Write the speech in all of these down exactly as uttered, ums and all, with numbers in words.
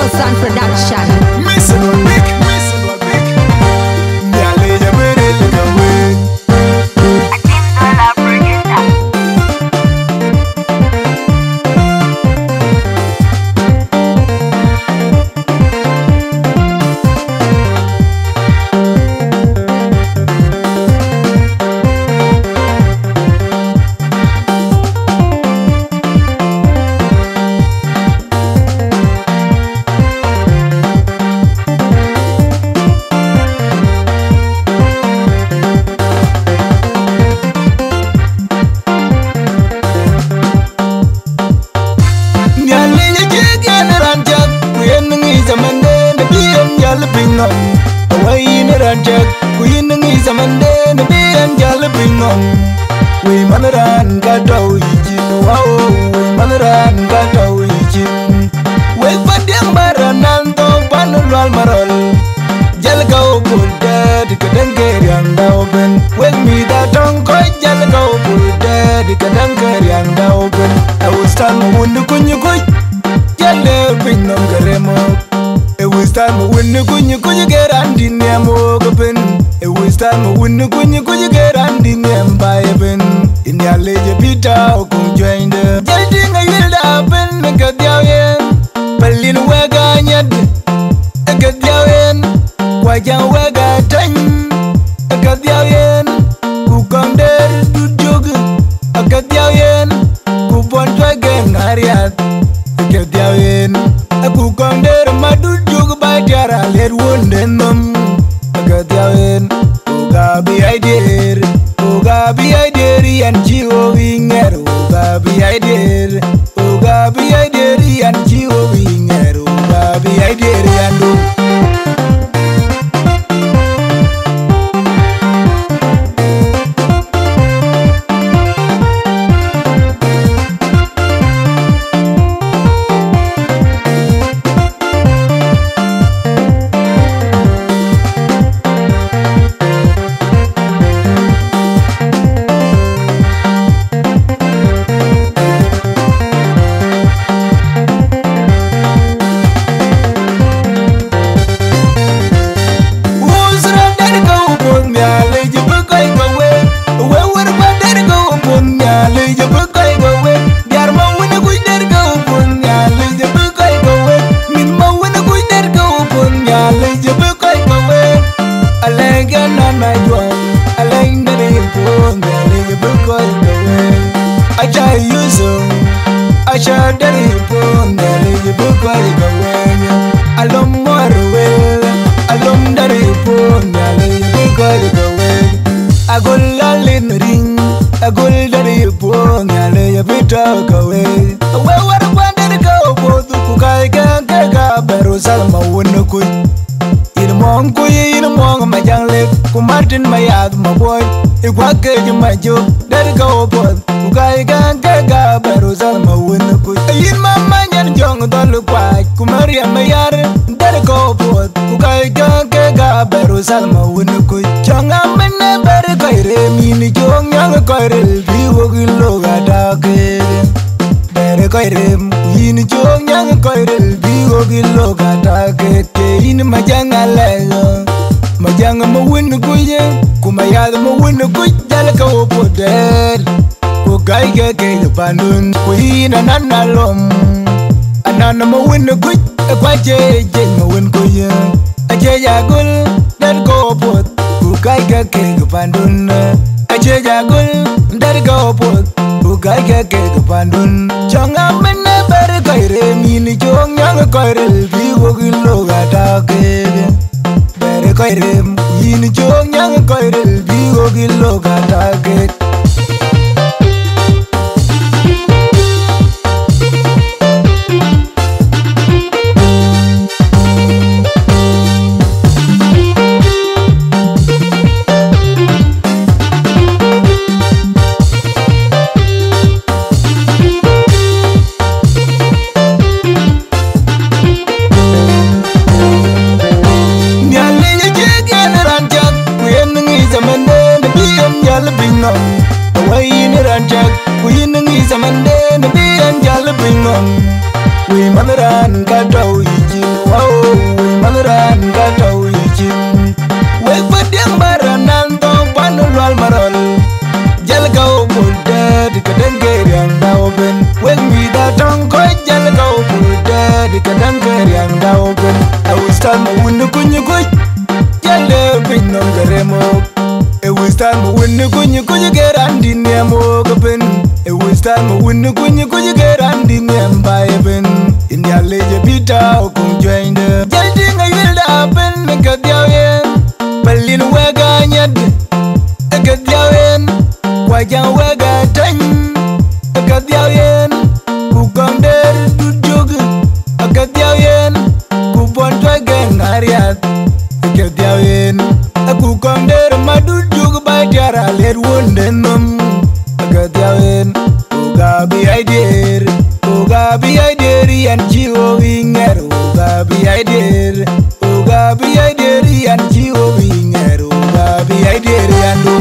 Sound Production. Missing one big, missing one big. Nyale ya mere likawe. Away in a ranjak, Queen is a Monday, the bee and galloping on. We mother and got a weejin, wow, we mother and got a weejin. Wait for them, Baranando, Panural Marol. Jalgo pull dead, Kadanker and open. Wake me that uncle, Jalgo pull dead, Kadanker and open. I will stand when the Kunyukui, Jaloping on Garemo. It was time when you couldn't you get and in the open. It was time when you couldn't you get and in the by even. In the lady Peter, come join the getting a yield up and make a diawen. Berlin wagon yet a good diawen. Why can't wag a time? A good diawen who come there to jog. A good diawen who want to again, Ariat. A good diawen a who come there, my dude. Tiara let one them Agadiawen Ugabi I did Ugabi I did and Gio Winger Ugabi I did Ugabi I did and Gio Winger Ugabi I did and talk away. Away what I wanted to go, both the Kukai can get a barrel salma wouldn't quit. In a monk, in a monk, my young leg, Kumartin, my yard, my boy. If what gave you my joke, let it go, both Kukai can get a barrel salma wouldn't quit. In my mind, and young don't look like Kumaria, my yard, let it go, both Kukai can get a barrel salma wouldn't quit. Young, I'm in a better guy, mean young, young, quite a be low at Bere koirem, yin chong yang koirel bigo gilo kata keke yin majang alayo, majang mo win kuye, kumayad mo win kuy jal ka opoder, ku kai keke panun kuyin ananalom, anan mo win kuy kwaje jen mo win kuye, aje jagul dar ko opot, ku kai keke panun, aje jagul dar ko opot. Ugai keke kepandun Chonga mene bere koire mini chong yang koire biwo gilo gata keke Bere koire mini chong yang koire biwo gilo gata keke no dan karian da open I will stand my window kunyu kuy Jale pin non garemo I will stand my window kunyu kunyu geran din yamo gapen I will stand my window kunyu kunyu geran din yam by ben in the leje pita okun join the Jaldi ngayilda pen kadiawen Balin wega nyad kadiawen Wajang wega tany kadiawen Kukamder dudjog kadiawen Kupontwa gen ariat kadiawen Kukamder madudjog bajara ler wondenum kadiawen Ugabi aider Ugabi aider yan jiwo winger Ugabi aider Ugabi aider yan jiwo winger Ugabi aider yan do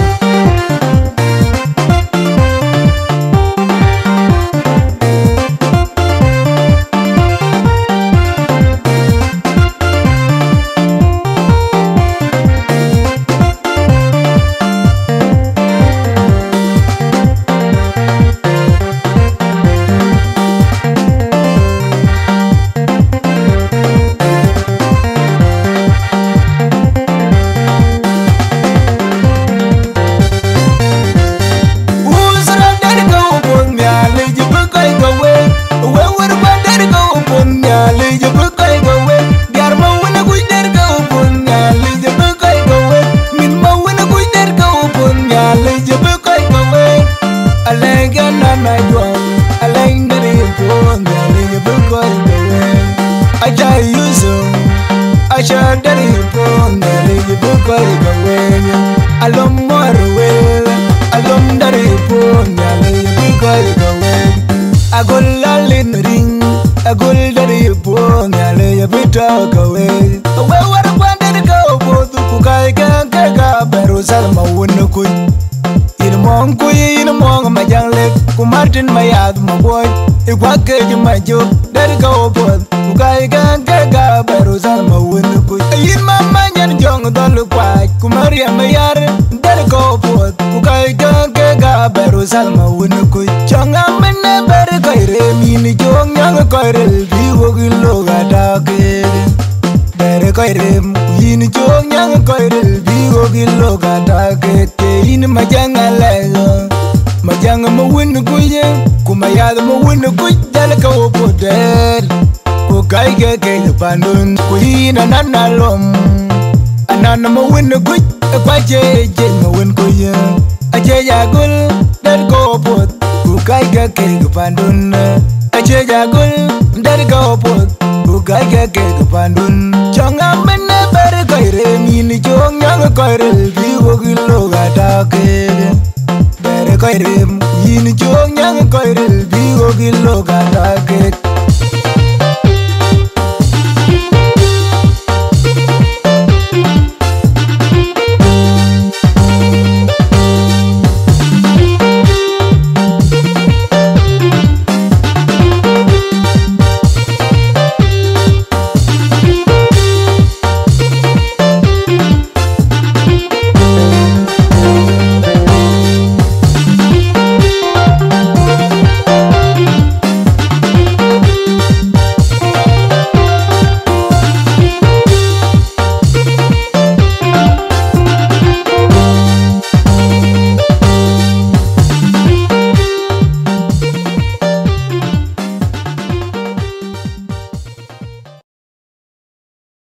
Martin mayad maboy ikwake jumajo dari go bod ukai gan ga baruzal mawun ku yin mama nyan jong dol kwa kumaria mayar dari go bod ukai gan ga baruzal mawun ku changa menne ber kaire min jong nyang kaire bi wo gilo gada ke ber kaire yin jong nyang kaire bi wo gilo gada ke yin majanga lego Majang ma win kuye kuma ya ma win kuy dal ka opoder ko kai ge ke pandun kuina nanalom anan ma win kuy kwa je je ma win kuye aje ya gul dal ko opot ko kai ge ke pandun aje ya gul dal ka opot ko kai ge ke pandun changa menne ber kaire min jong nyang kaire bi wo gilo gada ke Koirem yin jong nyang koirel bi go gilo gada ke